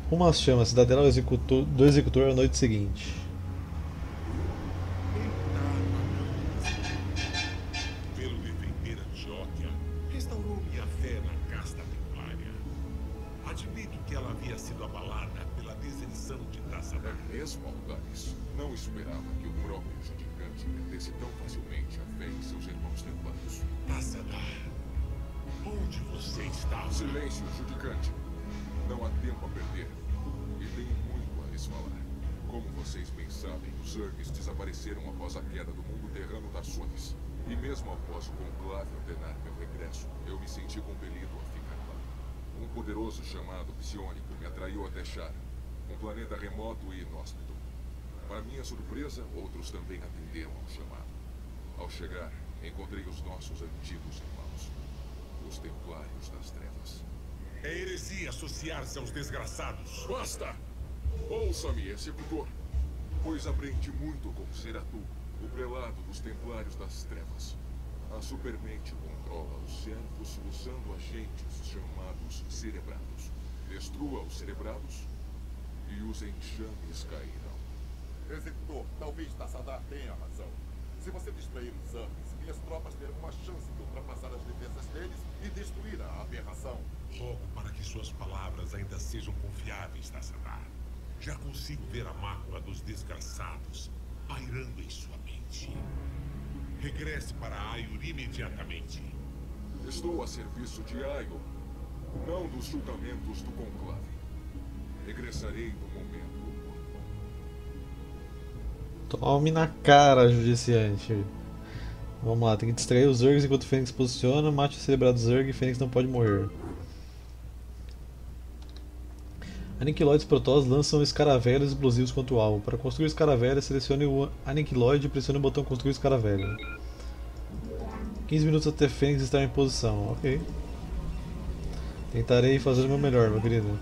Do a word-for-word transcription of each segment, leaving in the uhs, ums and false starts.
Uma chama, a cidadela do executor, do executor à noite seguinte. Tentava não fazer. Pelo defender Antioquia, restaurou minha fé na casta templária. Admito que ela havia sido abalada pela deserção de Tassadar. É mesmo, Aldares? Não esperava que o próprio Judicante perdesse tão facilmente a fé em seus irmãos templários. Tassadar, onde você estava? Silêncio, Judicante. Não há tempo a perder. E tenho muito a lhes falar. Como vocês bem sabem, os Zergs desapareceram após a queda do mundo terrano das Sones. E mesmo após o conclave ordenar meu regresso, eu me senti compelido a ficar lá. Um poderoso chamado Psionico me atraiu até Shara, um planeta remoto e inóspito. Para minha surpresa, outros também atenderam ao chamado. Ao chegar, encontrei os nossos antigos irmãos, os Templários das Trevas. É heresia associar-se aos desgraçados. Basta! Ouça-me, executor, pois aprendi muito com Seratu, o prelado dos Templários das Trevas. A Supermente controla os servos usando agentes chamados cerebrados. Destrua os cerebrados e os enxames cairão. Executor, talvez Tassadar tenha razão. Se você distrair os Zergs, minhas tropas terão uma chance de ultrapassar as defesas deles e destruir a aberração. Rogo para que suas palavras ainda sejam confiáveis, Tassadar. Já consigo ver a mácula dos desgraçados pairando em sua mente. Regresse para Aiur imediatamente. Estou a serviço de Aiur, não dos julgamentos do conclave. Regressarei no momento. Tome na cara, judiciante. Vamos lá, tem que distrair os Zergs enquanto o Fênix posiciona. Mate o celebrado Zerg e Fênix não pode morrer. Aniquiloides Protoss lançam escaravelhos explosivos contra o alvo. Para construir escaravelha, selecione o Aniquiloide e pressione o botão construir escaravelha. quinze minutos até Fênix estar em posição. Ok. Tentarei fazer o meu melhor, meu querido.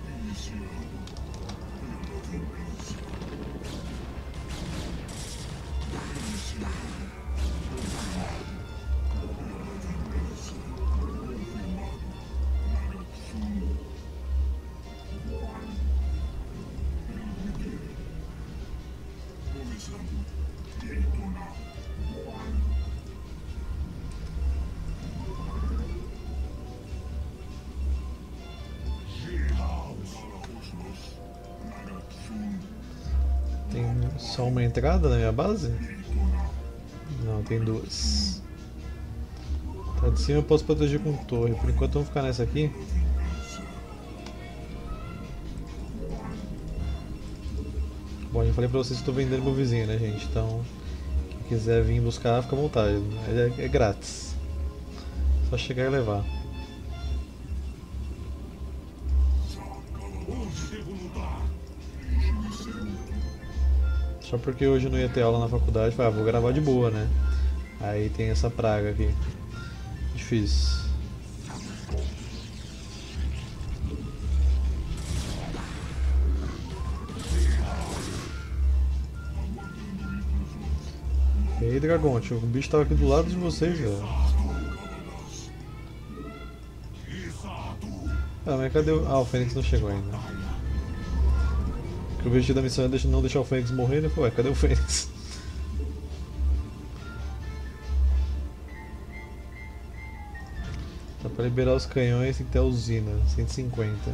Tem só uma entrada na minha base? Não, tem duas. Tá de cima eu posso proteger com torre. Por enquanto vamos ficar nessa aqui. Bom, já falei pra vocês que estou vendendo meu vizinho, né, gente? Então, quem quiser vir buscar, fica à vontade. É, é grátis. Só chegar e levar. Só porque hoje eu não ia ter aula na faculdade, falei, ah, vou gravar de boa, né? Aí tem essa praga aqui. Difícil. E aí, Dragonte, o bicho tava aqui do lado de vocês, velho. Ah, mas cadê o... Ah, o Fênix não chegou ainda. Porque o objetivo da missão é não deixar o Fênix morrer, né? Ué, cadê o Fênix? Tá pra liberar os canhões, tem que ter a usina, cento e cinquenta.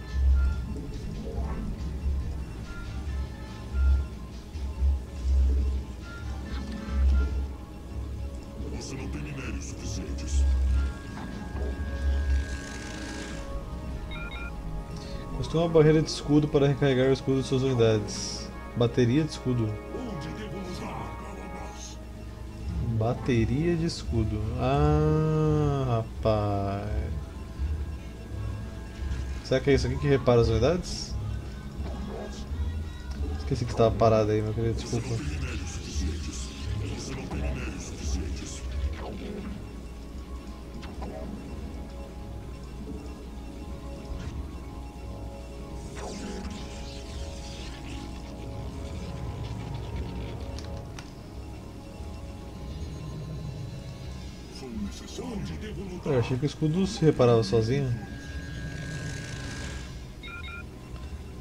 Você não tem minérios suficientes. Construa uma barreira de escudo para recarregar o escudo de suas unidades. Bateria de escudo. Onde devo usar, Calabas? Bateria de escudo. Ah, rapaz. Será que é isso aqui que repara as unidades? Esqueci que estava parado aí, meu querido, desculpa. Minérios suficientes. Você não tem minérios suficientes. Sou necessário. Onde devo lutar? Eu achei que o escudo se reparava sozinho.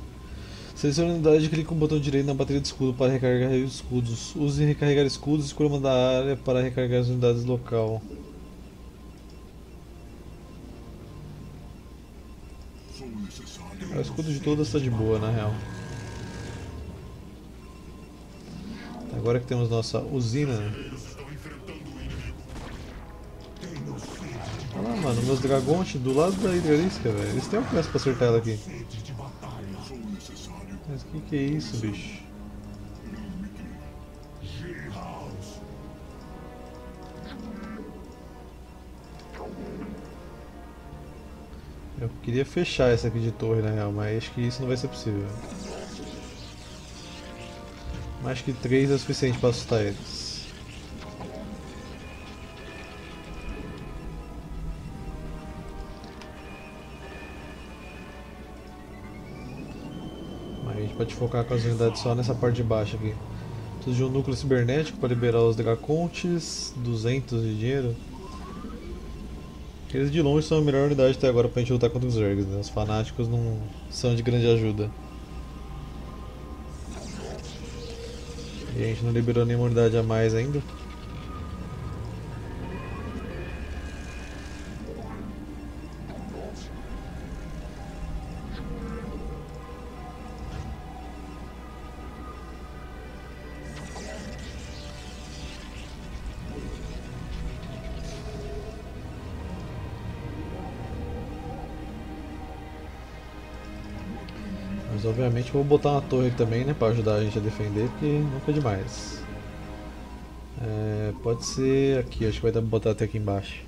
Selecione a unidade e clique com o botão direito na bateria de escudo para recarregar os escudos. Use recarregar escudos e escolha uma da área para recarregar as unidades local. O escudo de todas está de boa, na real. Agora que temos nossa usina. Olha lá, mano, meus Dragonte do lado da Hidralisca, velho. Eles têm um pressa pra acertar ela aqui. Mas que que é isso, bicho? Eu queria fechar essa aqui de torre, na real, mas acho que isso não vai ser possível. Mas acho que três é o suficiente para assustar eles. Mas a gente pode focar com as unidades só nessa parte de baixo aqui. Preciso de um núcleo cibernético para liberar os Dracontes, duzentos de dinheiro. Eles de longe são a melhor unidade até agora pra gente lutar contra os Zergs, né? Os fanáticos não são de grande ajuda. E a gente não liberou nenhuma unidade a mais ainda. Mas obviamente vou botar uma torre aqui também, né, pra ajudar a gente a defender, porque nunca é demais. É, pode ser aqui, acho que vai dar pra botar até aqui embaixo.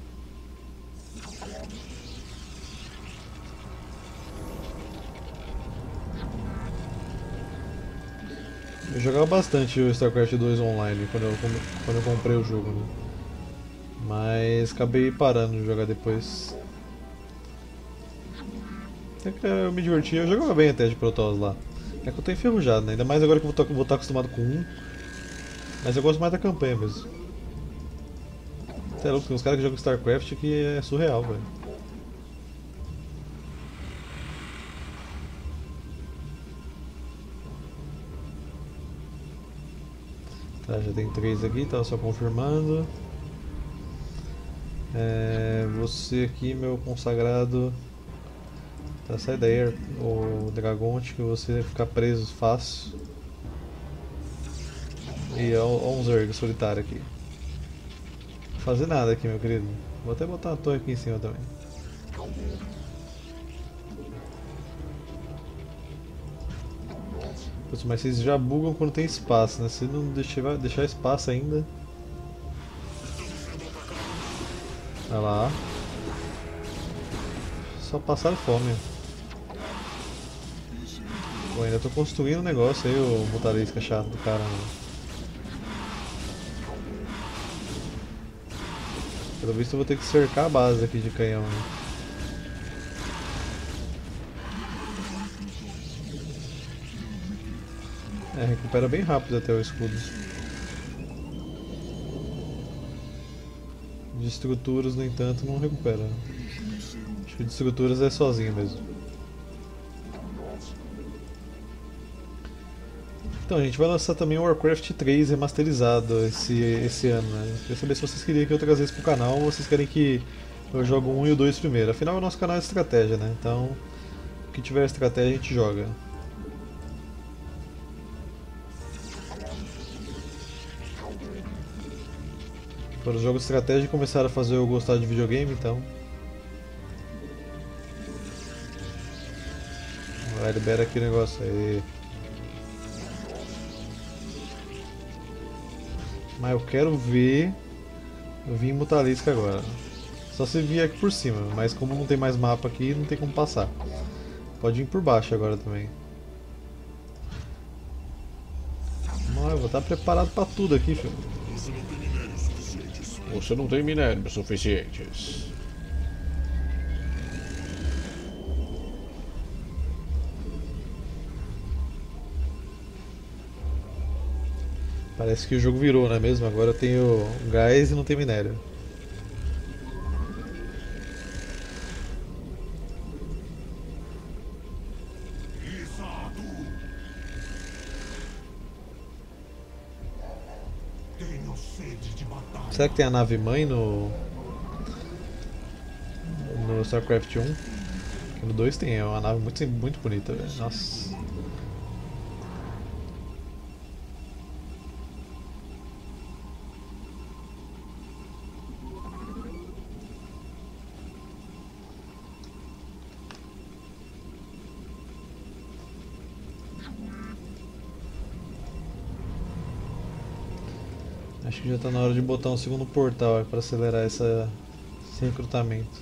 Eu jogava bastante o StarCraft dois online quando eu, quando eu comprei o jogo, né? Mas acabei parando de jogar depois. Até que eu me divertia, eu jogava bem até de Protoss lá. É que eu tô enferrujado, né? Ainda mais agora que eu vou estar acostumado com um. Mas eu gosto mais da campanha mesmo. Você é louco, tem uns caras que jogam StarCraft que é surreal, velho. Tá, já tem três aqui, tava só confirmando. É, você aqui, meu consagrado. Tá, sai daí, o Dragonte, que você vai ficar preso fácil. E olha um Zerg solitário aqui. Não vou fazer nada aqui, meu querido. Vou até botar uma torre aqui em cima também. Putz, mas vocês já bugam quando tem espaço, né? Se não deixar, deixar espaço ainda. Olha lá. Só passaram fome. Pô, ainda tô construindo um negócio aí, o Mutalisca chato do caramba. Pelo visto eu vou ter que cercar a base aqui de canhão, né? É, recupera bem rápido até o escudo. De estruturas, no entanto, não recupera. Acho que de estruturas é sozinho mesmo. Então, a gente vai lançar também o Warcraft três remasterizado esse, esse ano, né? Queria saber se vocês queriam que eu trazesse pro canal ou vocês querem que eu jogue o um e o dois primeiro. Afinal, o nosso canal é de estratégia, né? Então, o que tiver estratégia a gente joga. Foram os jogos de estratégia que começaram a fazer eu gostar de videogame, então. Vai, libera aqui o negócio aí. Mas eu quero ver eu vim em Mutalisca agora. Só se vir aqui por cima, mas como não tem mais mapa aqui, não tem como passar. Pode vir por baixo agora também. Não, eu vou estar preparado pra tudo aqui, filho. Você não tem minérios suficientes. Parece que o jogo virou, não é mesmo? Agora eu tenho gás e não tem minério. Será que tem a nave mãe no. No StarCraft um? Porque no dois tem, é uma nave muito, muito bonita, velho. Nossa. Acho que já está na hora de botar um segundo portal para acelerar essa, esse recrutamento.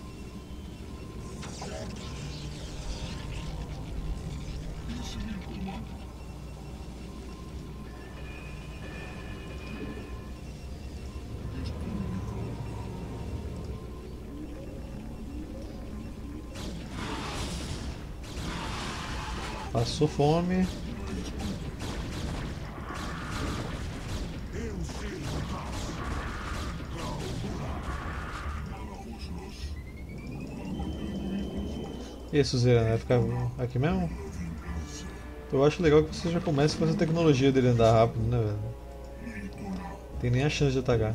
Passou fome. E aí, Suzerano, vai ficar aqui mesmo? Eu acho legal que você já comece com essa tecnologia dele andar rápido, né, velho? Tem nem a chance de atacar.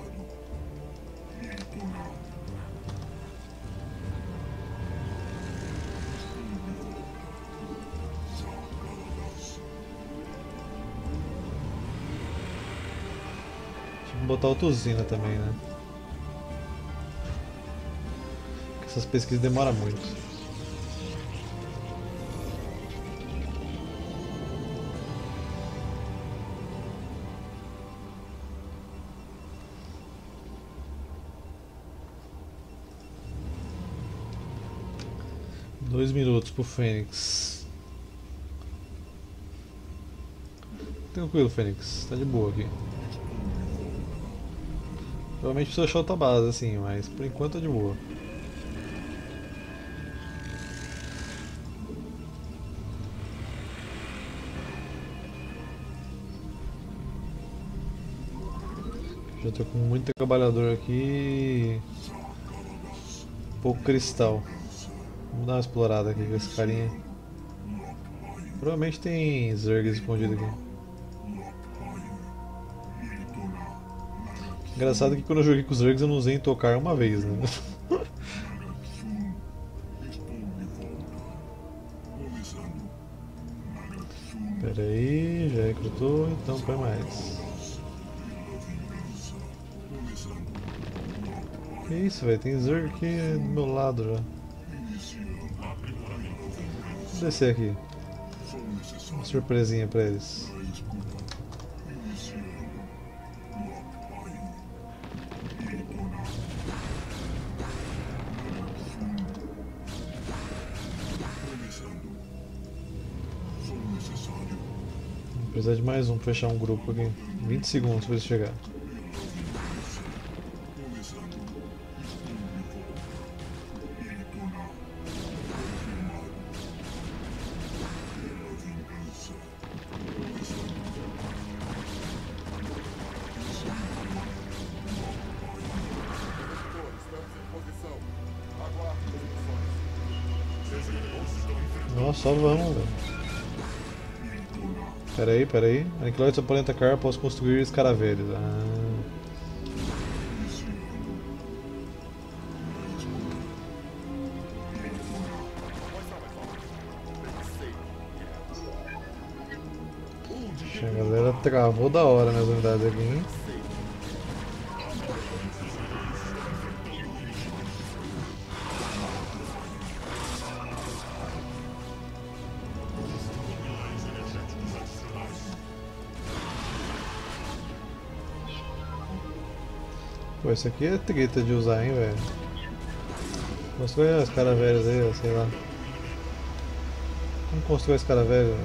Deixa eu botar outra usina também, né? Porque essas pesquisas demoram muito. Dois minutos pro Fênix. Tranquilo, Fênix. Tá de boa aqui. Provavelmente precisa achar outra base, assim, mas por enquanto tá de boa. Já tô com muito trabalhador aqui. Pouco cristal. Vamos dar uma explorada aqui com esse carinha. Provavelmente tem Zergs escondido aqui. Engraçado que quando eu joguei com os Zergs eu não usei em tocar uma vez, né? Pera aí, já recrutou, então põe mais. Que isso, velho? Tem Zerg aqui do meu lado já. Vou descer aqui. Uma surpresinha pra eles. Vou precisar de mais um pra fechar um grupo aqui. vinte segundos pra eles chegar. Nossa, só vamos, velho. Pera aí, pera aí. Aniquiloides podem atacar após construir escaravelhos. Ah. A galera travou da hora nas unidades aqui, hein? Pô, isso aqui é treta de usar, hein, velho. Constrói as caravelhas aí, sei lá. Como constrói as caravelhas?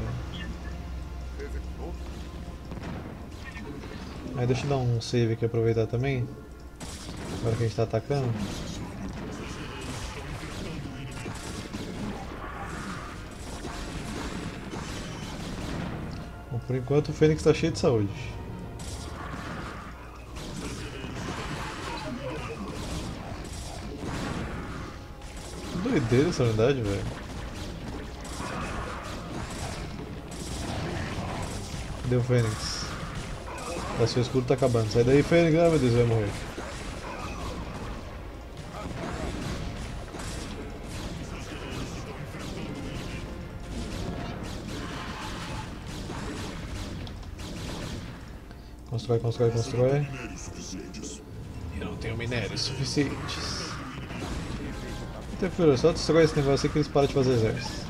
Aí deixa eu dar um save aqui, aproveitar também. Agora que a gente tá atacando. Bom, por enquanto o Fênix tá cheio de saúde. Doideira essa unidade, velho. Cadê o Fênix? Tá, seu escudo tá acabando. Sai daí, Fênix. Ah, meu Deus, vai morrer. Constrói, constrói, constrói. Eu não tenho minérios suficientes. Então, filho, só destrói esse negócio aí que eles param de fazer exército.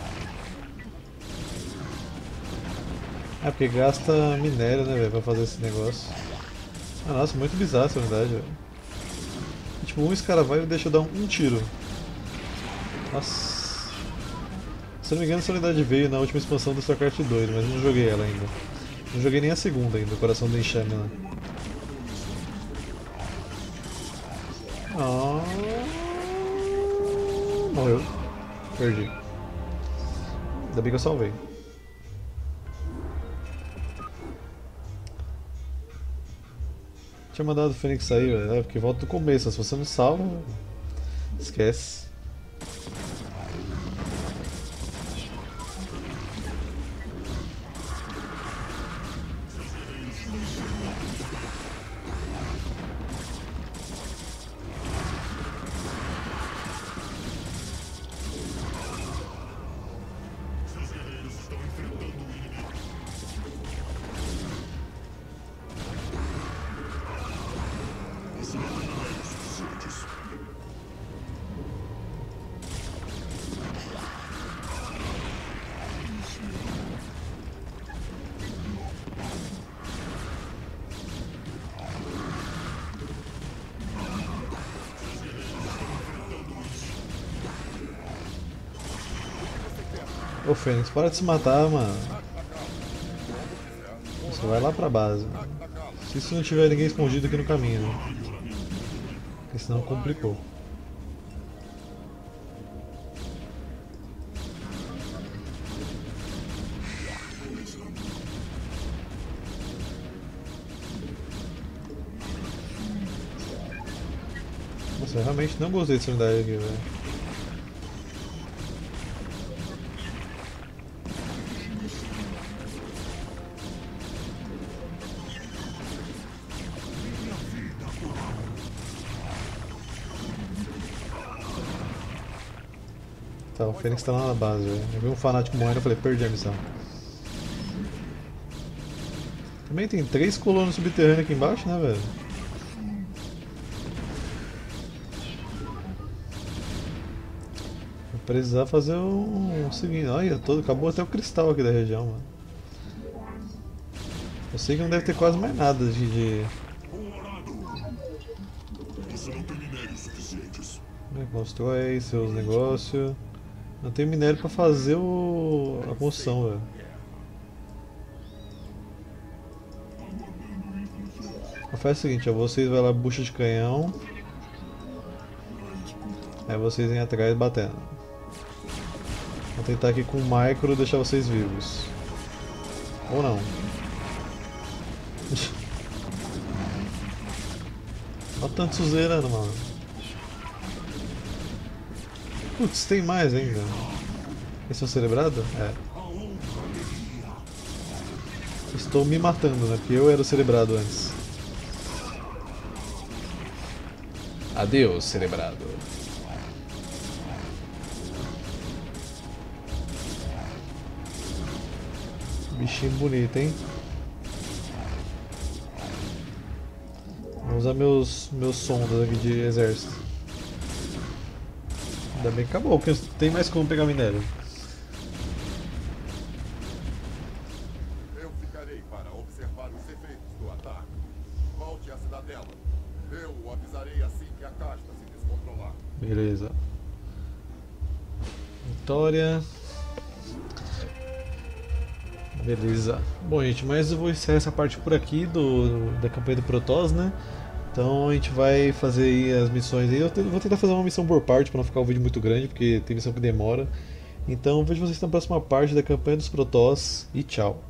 É porque gasta minério, né, velho, pra fazer esse negócio. Ah, nossa, muito bizarro essa unidade, velho. Tipo, um escaravelho deixa eu dar um, um tiro. Nossa. Se eu não me engano, essa unidade veio na última expansão do StarCraft dois, mas eu não joguei ela ainda. Não joguei nem a segunda ainda, o Coração do Enxame lá. Ah, morreu. Perdi. Ainda bem que eu salvei. Tinha mandado o Fênix sair, velho. É, porque volta do começo. Se você não salva, esquece. Ô Fênix, para de se matar, mano. Você vai lá pra base. Se isso não tiver ninguém escondido aqui no caminho, né? Porque senão complicou. Nossa, eu realmente não gostei dessa unidade aqui, velho. Tá, o Fênix tá lá na base, velho. Eu vi um fanático morrendo e falei, perdi a missão. Também tem três colunas subterrâneas aqui embaixo, né, velho? Vou precisar fazer o, o seguinte. Olha, todo, acabou até o cristal aqui da região, mano. Eu sei que não deve ter quase mais nada de... de... Constrói seus negócios. Não tem minério pra fazer o... a construção, velho. Faz o seguinte, ó, vocês vão lá bucha de canhão. Aí vocês vêm atrás batendo. Vou tentar aqui com o micro deixar vocês vivos. Ou não. Olha tanto suzerano, mano. Putz, tem mais ainda. Esse é o celebrado? É. Estou me matando, né? Porque eu era o celebrado antes. Adeus, celebrado. Bichinho bonito, hein? Vou usar meus, meus sondas aqui de exército. Ainda bem que acabou, porque tem mais como pegar minério. Eu ficarei para observar os efeitos do ataque. Volte à cidadela. Eu o avisarei assim que a casta se descontrolar. Beleza. Vitória. Beleza. Bom, gente, mas eu vou encerrar essa parte por aqui do, da campanha do Protoss, né? Então a gente vai fazer aí as missões aí. Eu vou tentar fazer uma missão por parte para não ficar o vídeo muito grande, porque tem missão que demora. Então vejo vocês na próxima parte da campanha dos Protoss e tchau.